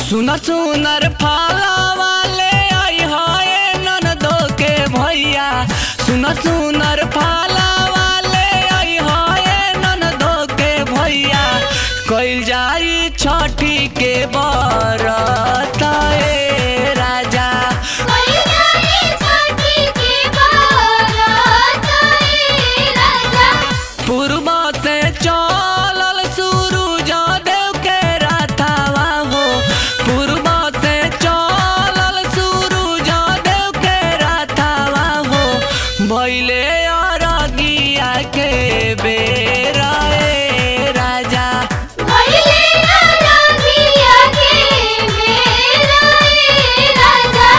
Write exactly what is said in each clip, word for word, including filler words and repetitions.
सुनर सुनर फाला वाले आई हाय ननदो के भैया। सुनर सुनर फाला वाले आई हाय ननदो के भैया। कइल जाई छठी के बरत ए राजा। कइल जाई छठी के बरत ए राजा। पूर्व से चलल सूरज देव के रथवा हो। पूर्व से चलल सूरज देव के रथवा हो। भइले अरगिया के बेरा ए राजा। भइले अरगिया के बेरा ए राजा।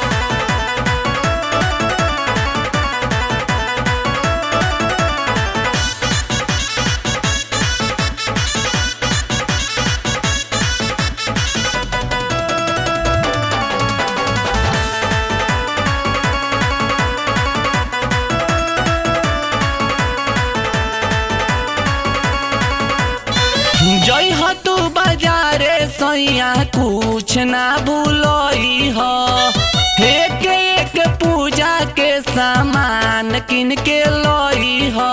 जई हो तू बाजारे सैया कुछ ना भूलई हो। एक एक पूजा के सामान किन के लई हो।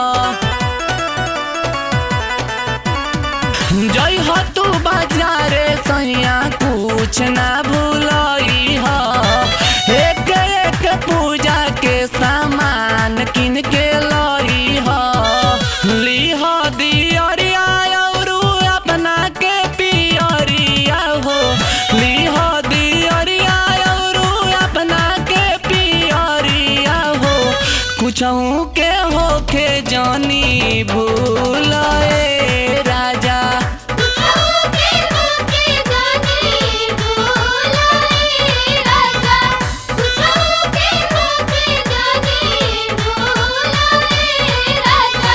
जई हो तू बाजारे सैया कुछ ना भूलई हो। एक एक पूजा के सामान किन के लई हो। ली हो दियरिया औरू अपना के पियरिया हो। ली हो दियरिया औरू अपना के पियरिया हो। कुछऊ के होखे जानी भूल ए राजा। कुछऊ के होखे जानी भूल ए राजा। कुछऊ के होखे जानी भूल ए राजा।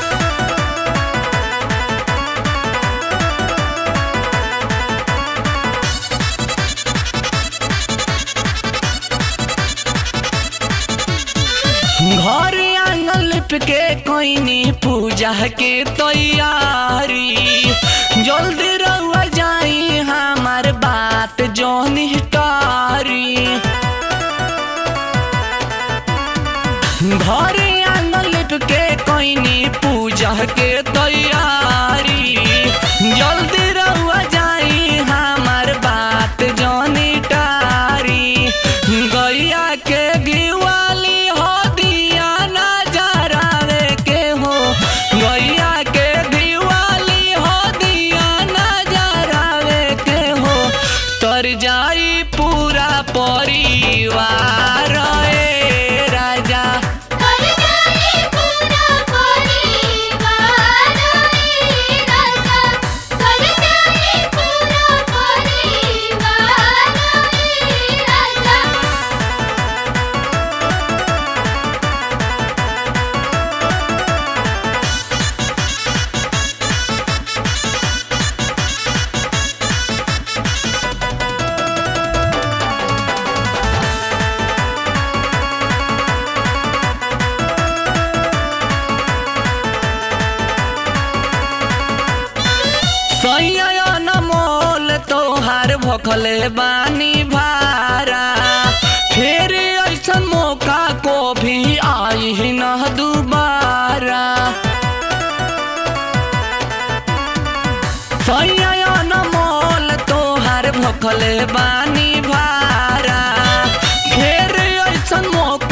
घर आंगन लिप के कोइनी पूजा के तैयारी। जल्दी रहुआ जाई हमार बात जोनी टारी। घर आंगन लिप के कोइनी पूजा के तैयारी। जल्दी रहुआ जाई हमार बात जोनी टारी। गैया के गिवाली हो दिया नजरावे के हो। गैया के दिवाली हो दिया नजरावे के हो। तर जाई पूरा परिवार ए राजा। कर जाई पूरा परिवार ए राजा। कर जाई पूरा परिवार ए राजा। सैया अनमोल तोहार भखले बानी भारा। फिर ऐसन मौका को भी आई न दोबारा। सैया अनमोल तोहार भखले बानी भारा। फिर ऐसन मौका